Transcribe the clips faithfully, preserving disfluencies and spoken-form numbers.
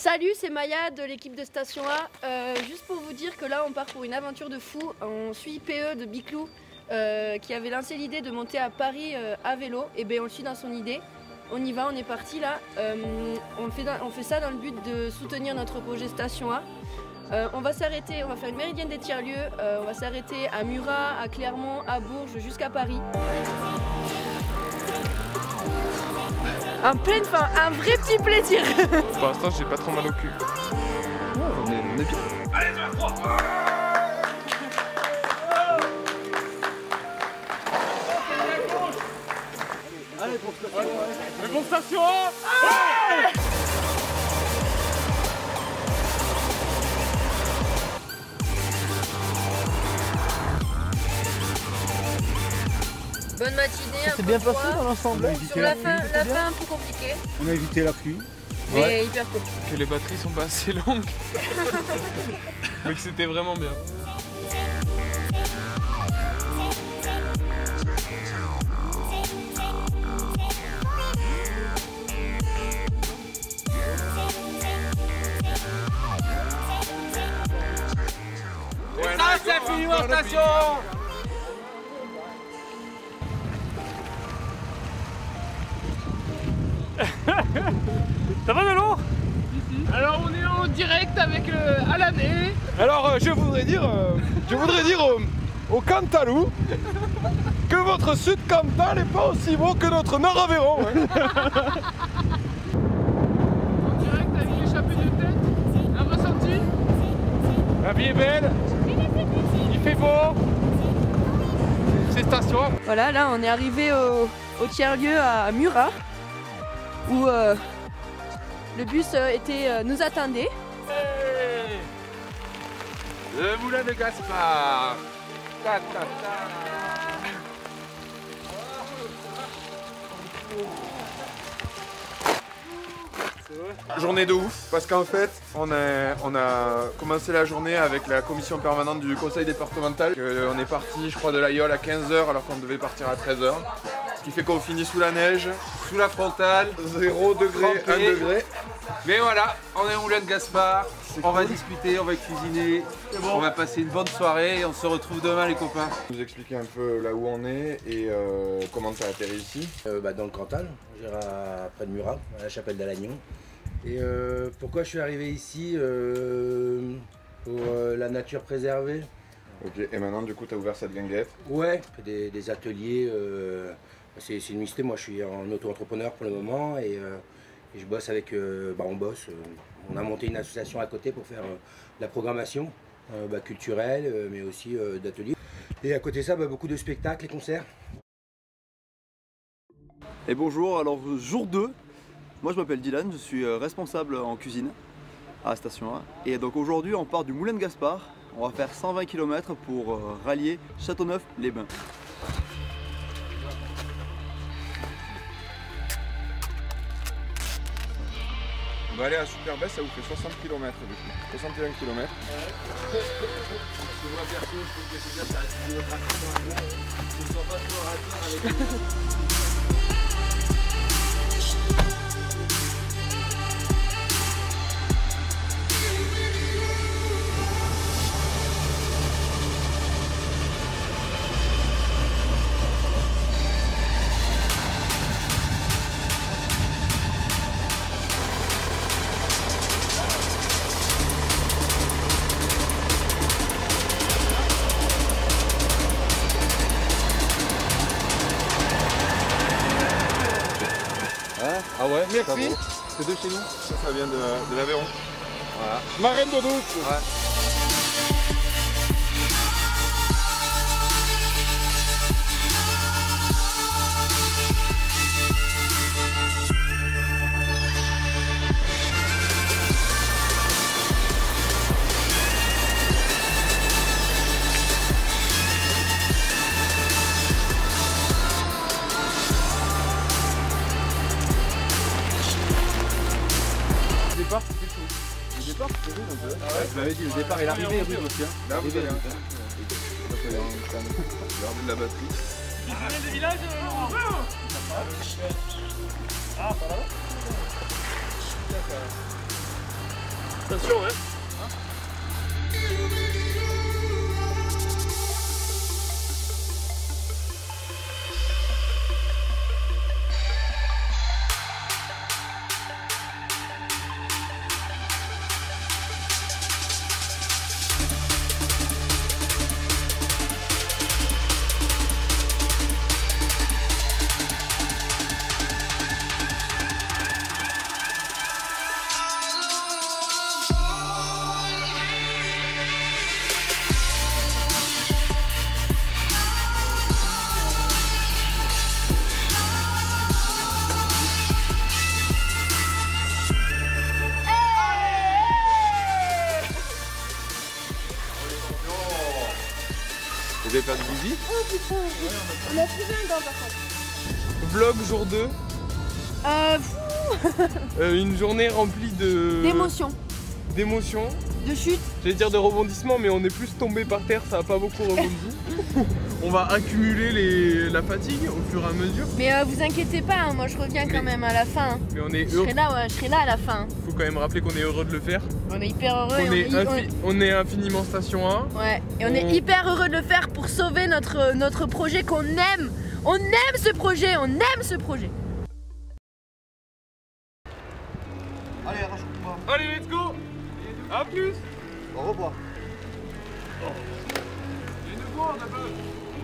Salut, c'est Maya de l'équipe de Station A. Euh, juste pour vous dire que là, on part pour une aventure de fou. On suit P E de Biclou euh, qui avait lancé l'idée de monter à Paris euh, à vélo. Et bien, on le suit dans son idée. On y va, on est parti là. Euh, on, fait dans, on fait ça dans le but de soutenir notre projet Station A. Euh, on va s'arrêter, on va faire une méridienne des tiers-lieux. Euh, on va s'arrêter à Murat, à Clermont, à Bourges, jusqu'à Paris. Un plein, enfin, un vrai petit plaisir. Pour l'instant, j'ai pas trop mal au cul. Ouais, on est, on est bien. Allez, deux, trois. Allez, pour station. Le bon Station A. Bonne matinée. C'est bien passé dans l'ensemble. Sur la fin, la fin un peu compliquée. On a évité la pluie. Mais Ouais. hyper cool. Que les batteries sont pas assez longues. Mais que c'était vraiment bien. Et ça, c'est fini en station. Ça va Nalo? Alors on est en direct avec le Alan et... Alors euh, je voudrais dire, euh, je voudrais dire au, au Cantalou que votre Sud Cantal n'est pas aussi beau que notre Nord Aveyron. Hein. En direct avec l'échappée de tête. Un ressenti? La vie est belle, il fait beau, c'est Station A. Voilà, là on est arrivé au, au tiers-lieu à Murat où euh, le bus euh, était, euh, nous attendait. Hey, le moulin de Gaspard. Ta, ta, ta. Journée de ouf, parce qu'en fait, on a, on a commencé la journée avec la commission permanente du conseil départemental. Euh, on est parti, je crois, de l'Aïol à quinze heures alors qu'on devait partir à treize heures. Ce qui fait qu'on finit sous la neige, Sous la frontale. zéro degré, Trempé. un degré. Mais voilà, on est au moulin de Gaspard. C'est On va cool. discuter, on va cuisiner. On va passer une bonne soirée et on se retrouve demain les copains. Vous expliquer un peu là où on est et euh, comment tu as atterri ici. Euh, bah, dans le Cantal, j'irai près de Murat, à la chapelle d'Alagnon. Et euh, pourquoi je suis arrivé ici euh, Pour euh, la nature préservée. Ok, et maintenant du coup tu as ouvert cette guinguette. Ouais, je fais des, des ateliers. Euh, c'est c'est une mixité, moi je suis en auto-entrepreneur pour le moment et, euh, et je bosse avec. Euh, bah, on bosse. euh, on a monté une association à côté pour faire euh, de la programmation euh, bah, culturelle, euh, mais aussi euh, d'ateliers. Et à côté de ça, bah, beaucoup de spectacles et concerts. Et bonjour, alors jour deux, moi je m'appelle Dylan, je suis euh, responsable en cuisine à la Station A. Et donc aujourd'hui on part du Moulin de Gaspard, on va faire cent vingt kilomètres pour euh, rallier Châteauneuf-les-Bains. On va aller à Superbès, ça vous fait soixante kilomètres du coup. soixante et un kilomètres. Ah ouais, Merci. c'est de chez nous. Ça, ça vient de, de l'Aveyron. Voilà. Marraine de doute. Ouais. Le départ, c'était chaud. Le départ, c'était rude un peu. Ouais, je l'avais dit, le départ et l'arrivée est rude aussi. Hein. Là, vous L'arrivée allez est en rude, hein. garder de la batterie. Attention, hein. Vous avez perdu Bouzy? Oh putain, on a trouvé un gant par contre. Vlog jour deux. Euh, fou. Euh, une journée remplie de... D'émotions, d'émotions. de chute. J'allais dire de rebondissements, mais on est plus tombé par terre, ça a pas beaucoup rebondi. On va accumuler les... la fatigue au fur et à mesure. Mais euh, vous inquiétez pas, hein, moi je reviens quand Mais- même à la fin. hein. Mais on est Je heureux. serai là, ouais, je serai là à la fin. Faut quand même rappeler qu'on est heureux de le faire. On est hyper heureux et On on est, est, infi- on est infiniment station un. ouais, et on est on- hyper heureux de le faire pour sauver notre, notre projet qu'on aime. On aime ce projet, on aime ce projet. Allez, arrache-moi. Allez, let's go. A plus. Au revoir. Et de quoi on a pas...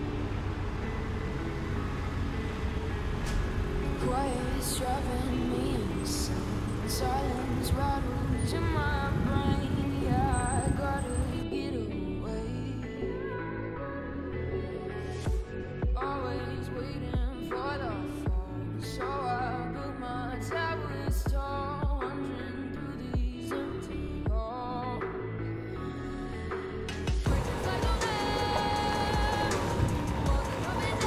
Quiet's driving me insane. Silence rattles in my brain. Yeah, I gotta get away. Always waiting for the fall, so I built my towers tall, wandering through these empty halls. Bridges like a man, walking up and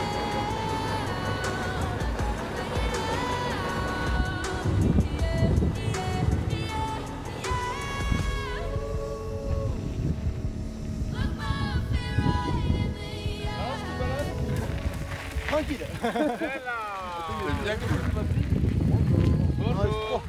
Tranquille. Bien cool. Bonjour.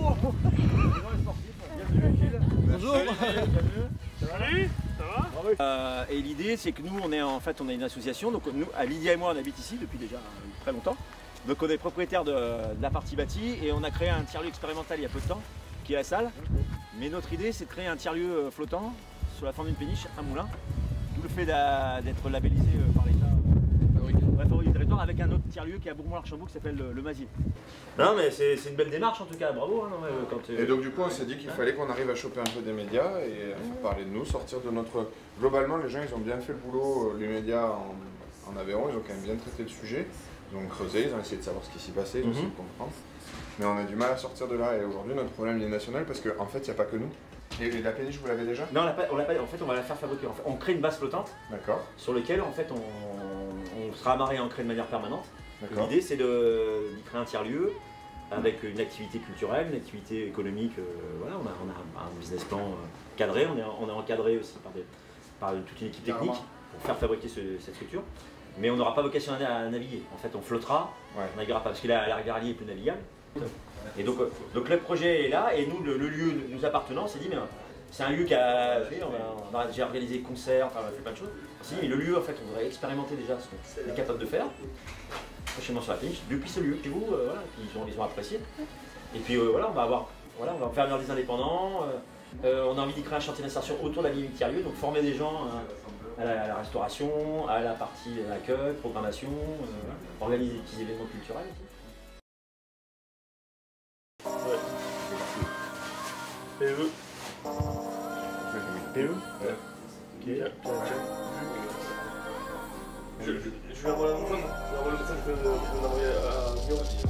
Bonjour. Salut, ça va? Euh, et l'idée c'est que nous on est en fait on est une association, donc nous, à Lydia et moi on habite ici depuis déjà très longtemps. Donc on est propriétaire de, de la partie bâtie et on a créé un tiers-lieu expérimental il y a peu de temps, qui est la salle. Mais notre idée c'est de créer un tiers-lieu flottant sur la forme d'une péniche, un moulin. D'où le fait d'a- d'être labellisé par l'État. Ouais, favori du territoire, avec un autre tiers-lieu qui est à Bourmont-l'Archambault qui s'appelle le, le Mazier. Non mais c'est c'est une belle démarche en tout cas, bravo. Hein, non, mais, euh, quand, euh, Et donc du coup on s'est dit qu'il fallait qu'on arrive à choper un peu des médias et à faire parler de nous, sortir de notre... Globalement les gens ils ont bien fait le boulot, les médias en, en Aveyron, ils ont quand même bien traité le sujet. Ils ont creusé, ils ont essayé de savoir ce qui s'y passait, ils ont essayé de comprendre. Mais on a du mal à sortir de là et aujourd'hui notre problème il est national parce qu'en en fait il n'y a pas que nous. Et, et la péniche vous l'avez déjà? Non, on l'a pas, on l'a pas, en fait on va la faire fabriquer. En fait, on crée une base flottante. D'accord. Sur lequel en fait on, on sera amarré et ancré de manière permanente. D'accord. L'idée c'est de d'y créer un tiers-lieu avec une activité culturelle, une activité économique. Euh, voilà, on a, on a un business plan euh, cadré, on est, on est encadré aussi par, des, par toute une équipe technique pour faire fabriquer ce- cette structure. Mais on n'aura pas vocation à, à naviguer. En fait, on flottera, Ouais. on naviguera pas parce que la, la rivière Allier est plus navigable. Et donc, euh, donc le projet est là et nous, le, le lieu nous appartenant, on s'est dit, mais euh, c'est un lieu qui a. Vous savez, on a, on a déjà organisé des concerts, enfin, on a fait plein de choses. On s'est dit, mais le lieu, en fait, on devrait expérimenter déjà ce qu'on est capable de faire. Prochainement sur la péniche, depuis ce lieu chez vous, euh, voilà, puis ils ont, ils ont apprécié. Et puis euh, voilà, on va avoir, voilà, on va faire venir des indépendants. Euh, euh, on a envie d'y créer un chantier d'insertion autour de la ligne tiers-lieu, donc former des gens euh, à, la, à la restauration, à la partie euh, accueil, programmation, euh, voilà, organiser des petits événements culturels aussi. P E. P E Ok. Je, je, je vais envoyer un message, je vais envoyer le message que je vais envoyer à Mio aussi.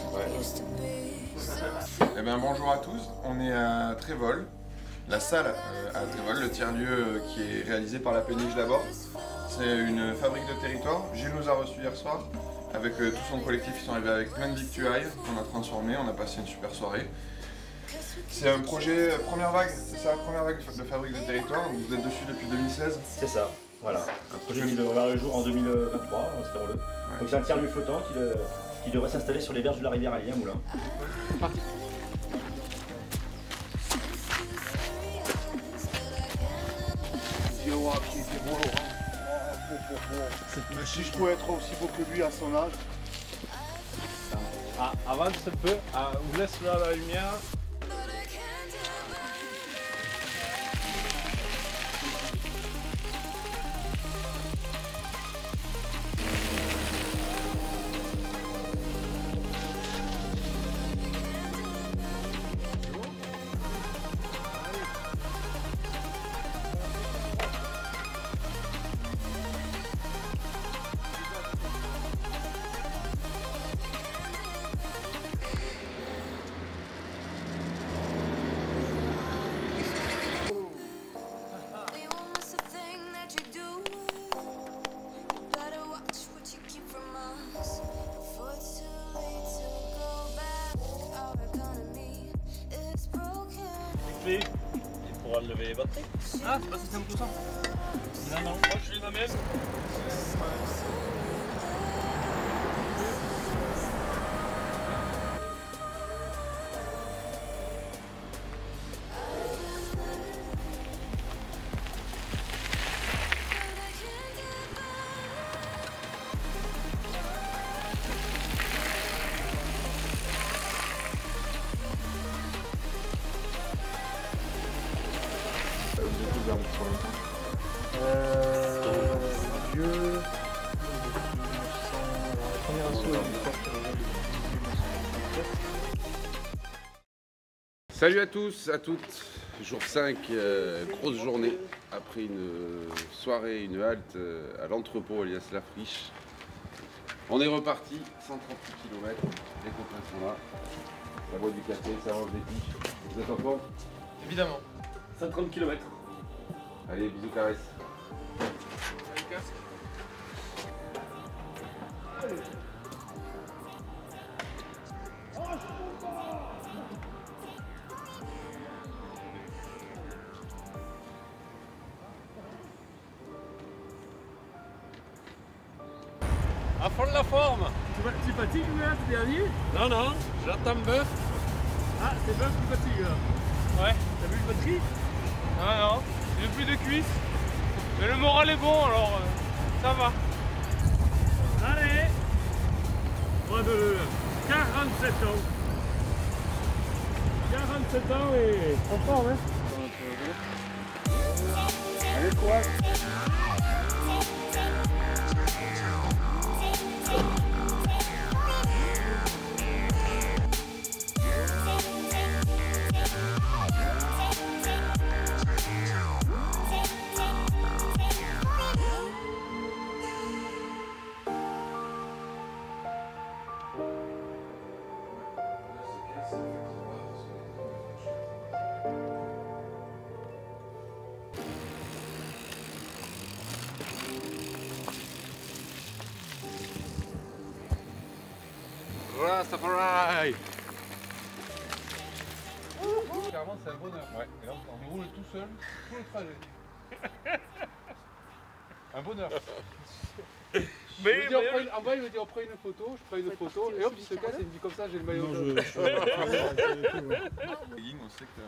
Eh bien bonjour à tous, on est à Trévol, la salle euh, à Trévol, le tiers-lieu euh, qui est réalisé par la péniche d'abord. C'est une fabrique de territoire. Gilles nous a reçus hier soir avec euh, tout son collectif, ils sont arrivés avec plein de victuailles qu'on a transformées, on a passé une super soirée. C'est un projet euh, première vague, c'est ça, première vague de fabrique de territoire, vous êtes dessus depuis deux mille seize. C'est ça, voilà. Un projet qui devrait voir le jour en deux mille vingt-trois, espérons-le. Donc c'est un tiers-lieu flottant qui, de- qui devrait s'installer sur les berges de la rivière Allier à Moulins. Oh, qui était beau, Laurent. Oh, beau, beau, beau. Si je pouvais être aussi beau que lui à son âge. Ah, avance un peu, ah, on laisse là la lumière. Il pourra lever les batteries. Ah, c'est pas si simple que ça. Non, non, moi je fais la même. Euh, vieux, la première assaut est du corps. Salut à tous, à toutes. Jour cinq, euh, grosse journée. Après une soirée, une halte euh, à l'entrepôt alias La Friche. On est reparti, cent trente-huit kilomètres. Les copains sont là. Ça boit du café, ça mange des piches. Vous êtes en forme? Évidemment. cent trente kilomètres. Allez, bisous, caresses. Allez, casque. À fond de la forme. Tu fatigues, là, ce dernier? Non, non, j'attends Bœuf. Ah, c'est Bœuf qui fatigue, là. Ouais. T'as vu le batterie? Non, non, j'ai plus de cuisses. Mais le moral est bon, alors euh, ça va. Allez. Moi de quarante-sept ans. quarante-sept ans et en forme, hein. Allez, courage. Rastafari. Clairement, c'est un bonheur. Ouais. Et là, on roule tout seul, tout le trajet. Un bonheur. Mais, il me dit, on prend une... En bas, il me dit on prend une photo, je prends une photo, et hop, il se casse et il me dit comme ça, j'ai le maillot. Non, je... je... on sait que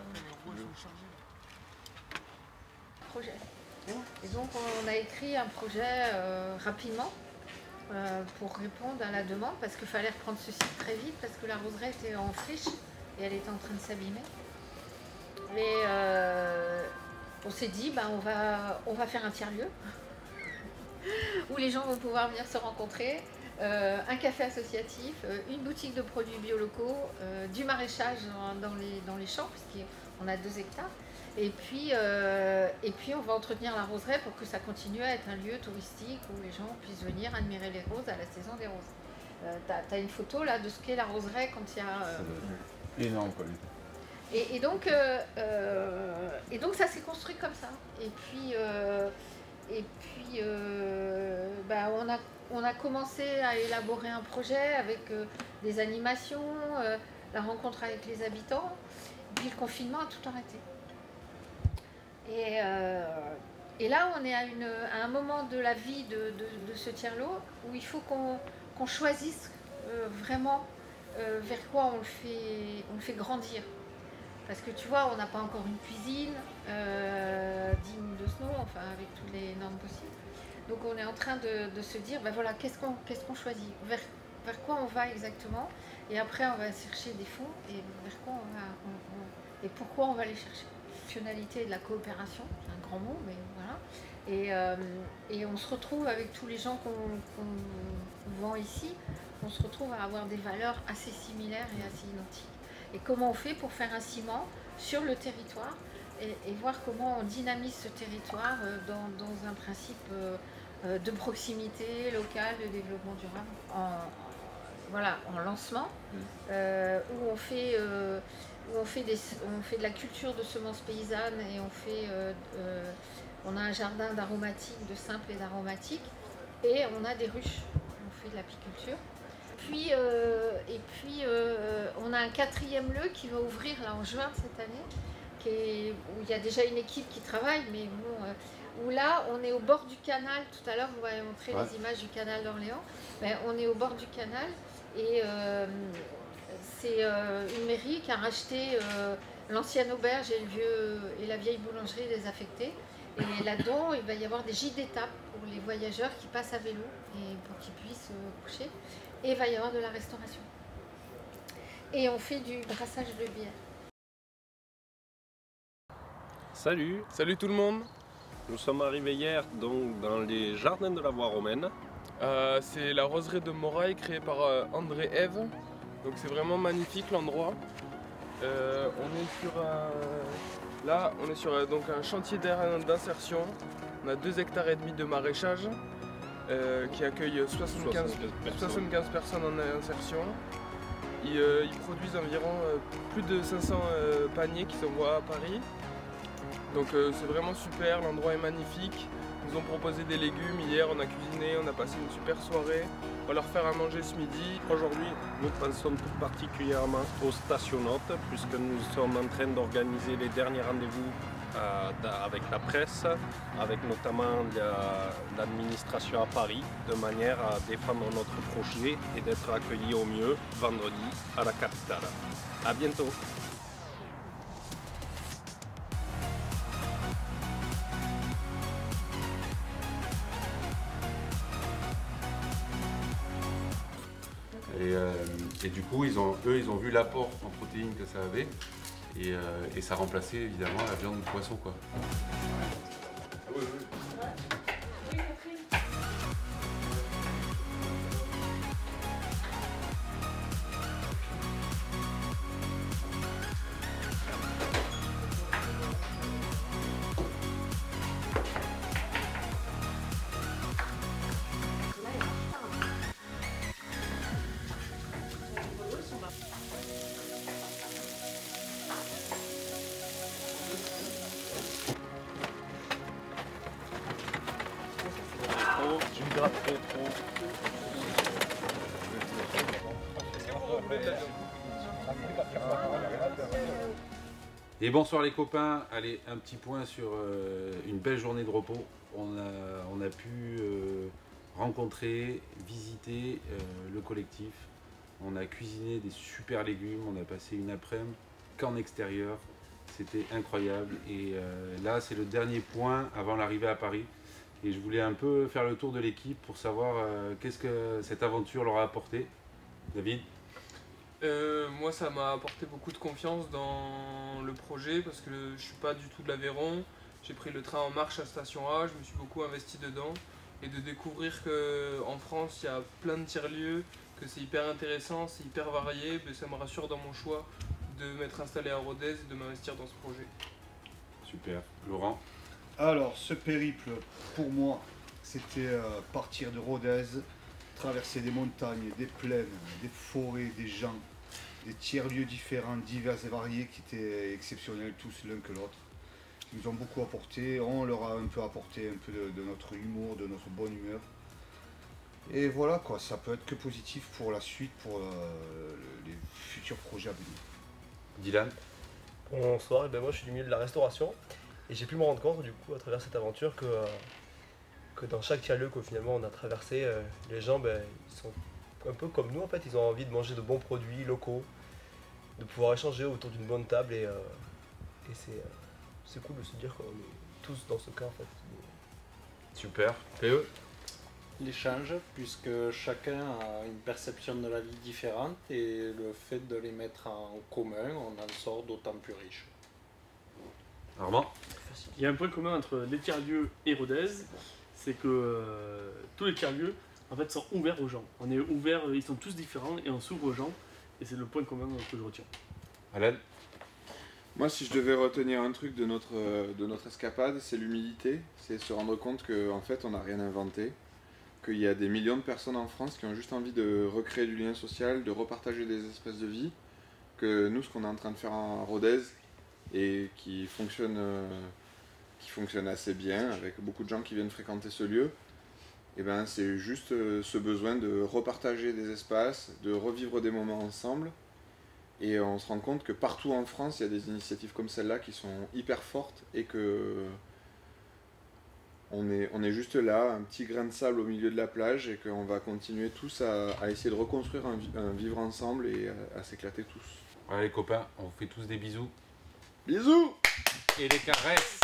projet. Et donc, on a écrit un projet euh, rapidement. Euh, pour répondre à la demande parce qu'il fallait reprendre ce site très vite parce que la roseraie était en friche et elle était en train de s'abîmer. Et euh, on s'est dit bah, on, va, on va faire un tiers-lieu où les gens vont pouvoir venir se rencontrer, euh, un café associatif, euh, une boutique de produits biolocaux, euh, du maraîchage dans, dans, les, dans les champs puisqu'on a deux hectares. Et puis, euh, et puis on va entretenir la roseraie pour que ça continue à être un lieu touristique où les gens puissent venir admirer les roses à la saison des roses. Euh, tu as une photo là de ce qu'est la roseraie quand il y a... Euh... Énorme quoi. Et, et, donc, euh, euh, et donc ça s'est construit comme ça. Et puis, euh, et puis euh, bah, on, a, on a commencé à élaborer un projet avec euh, des animations, euh, la rencontre avec les habitants. Puis le confinement a tout arrêté. Et, euh, et là, on est à, une, à un moment de la vie de, de, de ce tiers-lot où il faut qu'on qu'on choisisse euh, vraiment euh, vers quoi on le fait, on le fait grandir. Parce que tu vois, on n'a pas encore une cuisine euh, digne de ce nom, enfin avec toutes les normes possibles. Donc on est en train de, de se dire, ben voilà, qu'est-ce qu'on qu'est-ce qu'on choisit, vers, vers quoi on va exactement, et après on va chercher des fonds, et vers quoi on va, on, on, et pourquoi on va les chercher. La fonctionnalité de la coopération, c'est un grand mot, mais voilà. Et, euh, et on se retrouve avec tous les gens qu'on qu'on, qu'on vend ici, on se retrouve à avoir des valeurs assez similaires et assez identiques. Et comment on fait pour faire un ciment sur le territoire et, et voir comment on dynamise ce territoire dans, dans un principe euh, de proximité locale, de développement durable, en, voilà, en lancement, euh, où, on fait, euh, où on, fait des, on fait de la culture de semences paysannes et on, fait, euh, euh, on a un jardin d'aromatiques, de simples et d'aromatiques, et on a des ruches, on fait de l'apiculture. Puis, euh, et puis euh, on a un quatrième lieu qui va ouvrir là en juin de cette année, qui est, où il y a déjà une équipe qui travaille, mais bon, euh, où là on est au bord du canal. Tout à l'heure vous m'avez montré ouais. les images du canal d'Orléans. Ben, on est au bord du canal et euh, c'est euh, une mairie qui a racheté euh, l'ancienne auberge et, le vieux, et la vieille boulangerie désaffectée. Et là-dedans il va y avoir des gîtes d'étape pour les voyageurs qui passent à vélo et pour qu'ils puissent euh, coucher. Et il va y avoir de la restauration. Et on fait du brassage de bière. Salut. Salut tout le monde. Nous sommes arrivés hier donc, dans les jardins de la voie romaine. Euh, c'est la roseraie de Moraille créée par euh, André Ève. Donc c'est vraiment magnifique l'endroit. Euh, on est sur un... Là, on est sur euh, donc, un chantier d'insertion. On a deux hectares et demi de maraîchage. Euh, qui accueille soixante-quinze, soixante-quinze personnes en insertion. Ils, euh, ils produisent environ euh, plus de cinq cents euh, paniers qui s'envoient à Paris. Donc euh, c'est vraiment super, l'endroit est magnifique. Ils nous ont proposé des légumes hier, on a cuisiné, on a passé une super soirée. On va leur faire à manger ce midi. Aujourd'hui, nous pensons tout particulièrement aux stationnotes, puisque nous sommes en train d'organiser les derniers rendez-vous Euh, avec la presse, avec notamment l'administration à Paris, de manière à défendre notre projet et d'être accueillis au mieux vendredi à la capitale. À bientôt. Et, euh, et du coup, ils ont, eux, ils ont vu l'apport en protéines que ça avait. Et, euh, et ça remplaçait évidemment la viande de poisson quoi. Oui, oui. Tu me grattes trop trop. Et bonsoir les copains, allez un petit point sur euh, une belle journée de repos. On a, on a pu euh, rencontrer, visiter euh, le collectif. On a cuisiné des super légumes, on a passé une après-midi qu'en extérieur. C'était incroyable et euh, là c'est le dernier point avant l'arrivée à Paris. Et je voulais un peu faire le tour de l'équipe pour savoir euh, qu'est-ce que cette aventure leur a apporté. David ? euh, Moi ça m'a apporté beaucoup de confiance dans le projet parce que je suis pas du tout de l'Aveyron. J'ai pris le train en marche à Station A, je me suis beaucoup investi dedans. Et de découvrir qu'en France il y a plein de tiers-lieux, que c'est hyper intéressant, c'est hyper varié, ben, ça me rassure dans mon choix de m'être installé à Rodez et de m'investir dans ce projet. Super. Laurent ? Alors, ce périple, pour moi, c'était euh, partir de Rodez, traverser des montagnes, des plaines, des forêts, des gens, des tiers-lieux différents, divers et variés, qui étaient exceptionnels tous l'un que l'autre. Ils nous ont beaucoup apporté, on leur a un peu apporté un peu de, de notre humour, de notre bonne humeur. Et voilà quoi, ça peut être que positif pour la suite, pour euh, les futurs projets à venir. Dylan ? Bonsoir, et ben moi je suis du milieu de la restauration. Et j'ai pu me rendre compte du coup à travers cette aventure que, euh, que dans chaque tiers-lieu que finalement on a traversé, euh, les gens ben, ils sont un peu comme nous en fait, ils ont envie de manger de bons produits locaux. de pouvoir échanger autour d'une bonne table et, euh, et c'est euh, c'est cool de se dire qu'on est tous dans ce cas en fait. Super. P E? L'échange, puisque chacun a une perception de la vie différente et le fait de les mettre en commun, on en sort d'autant plus riche. Armand? Il y a un point commun entre les tiers-lieux et Rodez, c'est que euh, tous les tiers-lieux en fait, sont ouverts aux gens. On est ouvert, ils sont tous différents et on s'ouvre aux gens et c'est le point commun que je retiens. Alain? Moi, si je devais retenir un truc de notre, de notre escapade, c'est l'humilité. C'est se rendre compte qu'en fait, on n'a rien inventé. Qu'il y a des millions de personnes en France qui ont juste envie de recréer du lien social, de repartager des espaces de vie. Que nous, ce qu'on est en train de faire à Rodez, et qui fonctionne, euh, qui fonctionne assez bien, avec beaucoup de gens qui viennent fréquenter ce lieu, et ben, c'est juste euh, ce besoin de repartager des espaces, de revivre des moments ensemble. Et on se rend compte que partout en France, il y a des initiatives comme celle-là qui sont hyper fortes et que on est, on est juste là, un petit grain de sable au milieu de la plage et qu'on va continuer tous à, à essayer de reconstruire un, un vivre ensemble et à, à s'éclater tous. Voilà les copains, on vous fait tous des bisous. Bisous! Et des caresses.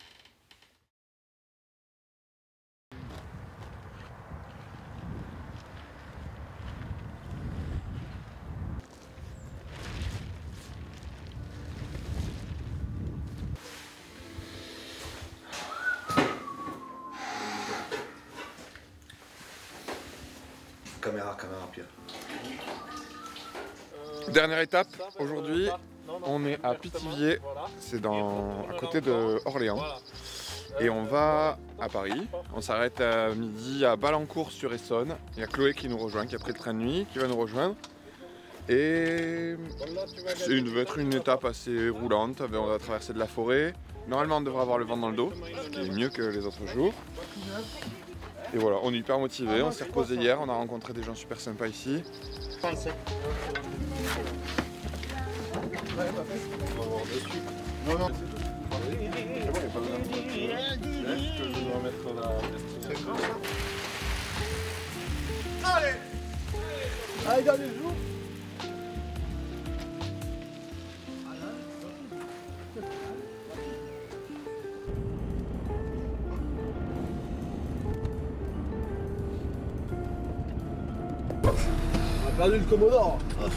Caméra, caméra, Pierre. Dernière étape, aujourd'hui, on est à Pithiviers, c'est dans à côté de Orléans. Et on va à Paris, on s'arrête à midi à Balancourt-sur-Essonne. Il y a Chloé qui nous rejoint, qui a pris le train de nuit, qui va nous rejoindre. Et c'est une, va être une étape assez roulante, on va traverser de la forêt. Normalement on devrait avoir le vent dans le dos, ce qui est mieux que les autres jours. Et voilà, on est hyper motivés, on s'est reposé hier, on a rencontré des gens super sympas ici. Non, non. Allez! Allez, dans les jours! On a perdu le Commodore.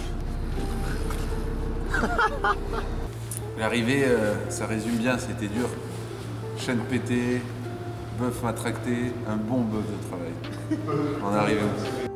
L'arrivée, euh, ça résume bien, c'était dur. Chaîne pétée, bœuf matracté, un bon bœuf de travail. On est arrivé au bout.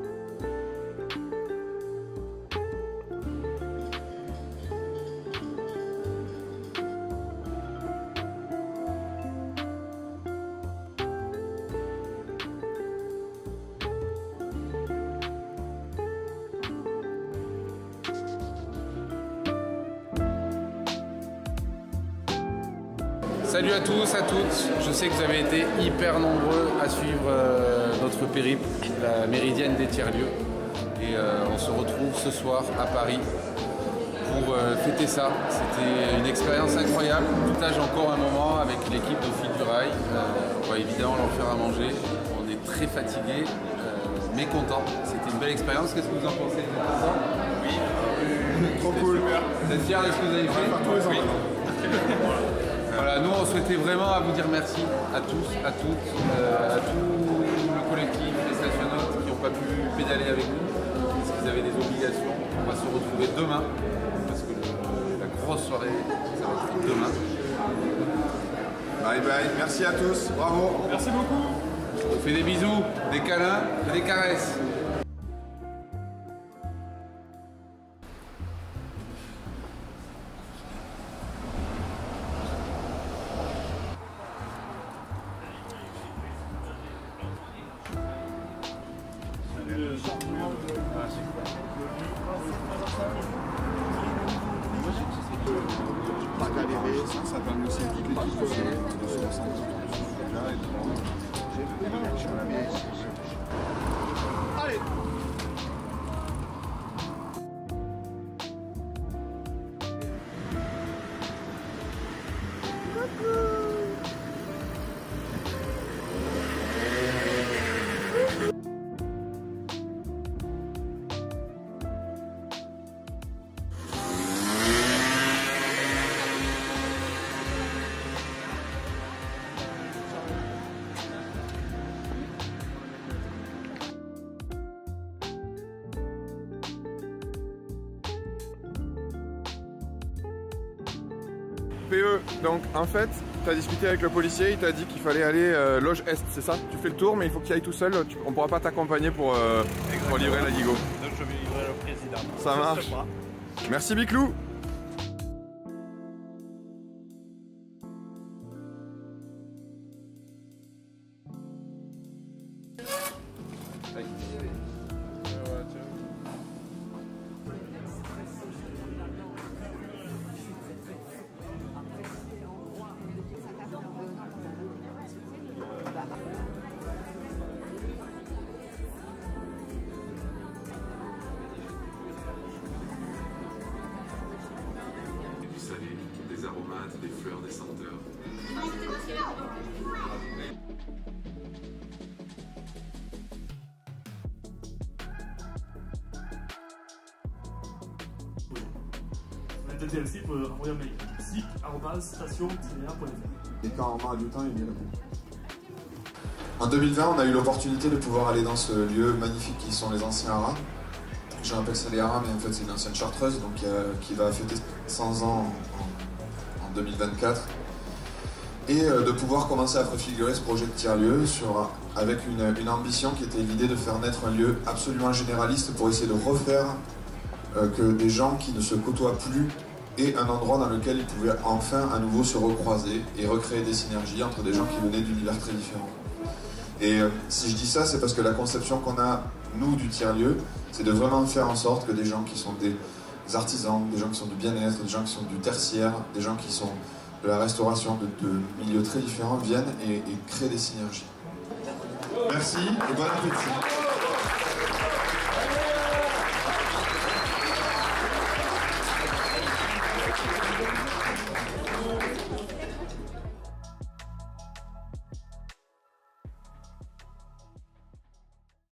Salut à tous, à toutes. Je sais que vous avez été hyper nombreux à suivre euh, notre périple, la méridienne des tiers-lieux. Et euh, on se retrouve ce soir à Paris pour euh, fêter ça. C'était une expérience incroyable. Tout âge encore un moment avec l'équipe de Fil du Rail. Euh, on va évidemment leur faire à manger. On est très fatigués, euh, mais contents. C'était une belle expérience. Qu'est-ce que vous en pensez? Vous êtes contents? Oui. Trop cool. Vous êtes fiers de ce que vous avez fait? Oui. Voilà, nous on souhaitait vraiment à vous dire merci à tous, à toutes, euh, à tout le collectif, les stationnautes qui n'ont pas pu pédaler avec nous, parce qu'ils avaient des obligations. On va se retrouver demain, parce que le, la grosse soirée, ça va être demain. Bye bye, merci à tous, bravo. Merci beaucoup. On vous fait des bisous, des câlins et des caresses. Pas galérer, ça permet aussi à toute l'équipe de se ressentir là et de allez! P E, donc en fait, tu as discuté avec le policier, il t'a dit qu'il fallait aller euh, loge Est, c'est ça? Tu fais le tour, mais il faut que tu ailles tout seul, tu, on pourra pas t'accompagner pour, euh, pour livrer la Digo. Donc je vais livrer le président. Ça marche. Merci Biclou. Du salé, des aromates, des fleurs, des senteurs. On est intéressé pour envoyer un mail. sic arobase station tiret point f r. Et quand on a du temps, il est là. En deux mille vingt, on a eu l'opportunité de pouvoir aller dans ce lieu magnifique qui sont les anciens haras. Je rappelle ça les haras, mais en fait c'est une ancienne chartreuse donc, euh, qui va fêter cent ans en, en deux mille vingt-quatre. Et euh, de pouvoir commencer à préfigurer ce projet de tiers-lieu sur, avec une, une ambition qui était l'idée de faire naître un lieu absolument généraliste pour essayer de refaire euh, que des gens qui ne se côtoient plus aient un endroit dans lequel ils pouvaient enfin à nouveau se recroiser et recréer des synergies entre des gens qui venaient d'univers très différents. Et euh, si je dis ça, c'est parce que la conception qu'on a, nous, du tiers-lieu, c'est de vraiment faire en sorte que des gens qui sont des artisans, des gens qui sont du bien-être, des gens qui sont du tertiaire, des gens qui sont de la restauration, de, de milieux très différents, viennent et, et créent des synergies. Merci et bon appétit.